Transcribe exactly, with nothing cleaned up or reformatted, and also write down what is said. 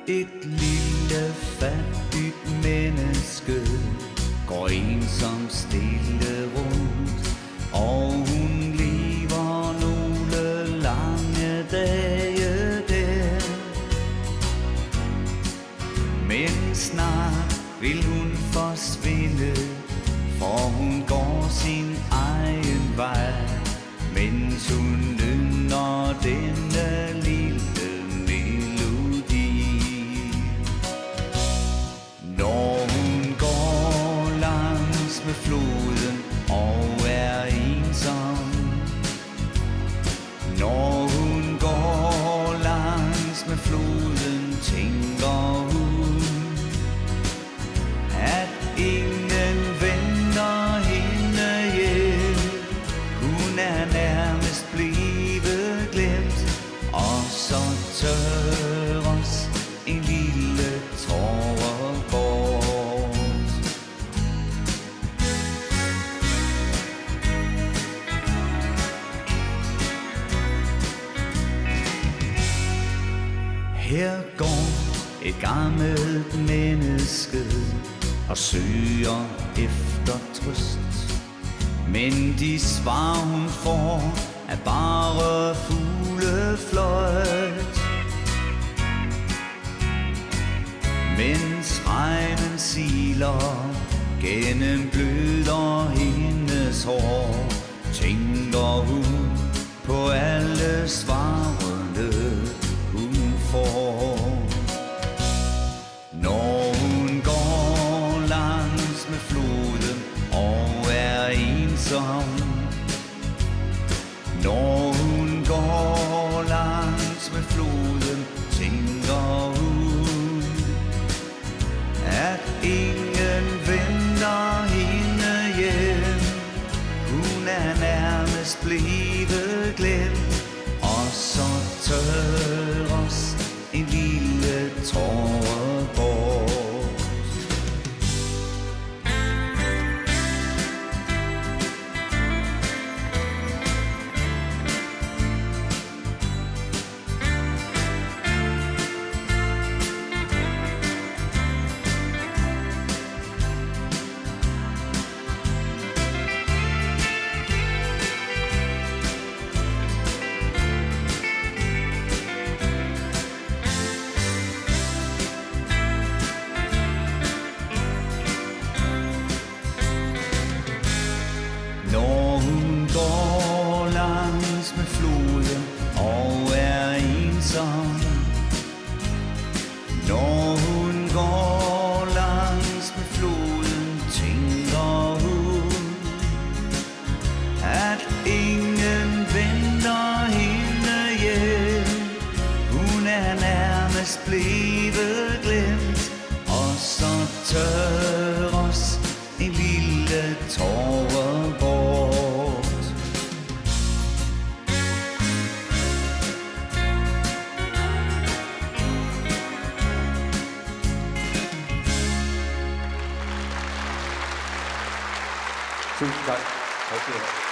et lille fattigt menneske går ensom stille rundt, og hun lever nogle lange dage der. Men snart vil hun forsvinde, for hun går sin egen vej, mens hun nynner denne lille melodi. Når hun går langs med floden og er ensom, når hun går langs med floden, tænker hun, at ingen venter hende hjem. Hun er nærmest blevet glemt, og så tørres en lille tåre bort. Her går et gammelt menneske og søger efter trøst, men de svar hun får er bare fuglefløjt. Mens regnen siler gennem bløder hendes hår, tænker hun på alle svarene hun får. Når hun går langs med floden og er ensom, når hun går langs med floden, tænker hun, at ingen venter hende hjem. Hun er nærmest blevet glemt, og så tørres en lille tåre bort. Når hun går langs med floden og er ensom, når hun går langs med floden, tænker hun, at ingen venter hende hjem. Hun er nærmest blevet glemt, og så tørres en lille tåre bort. Tusind tak.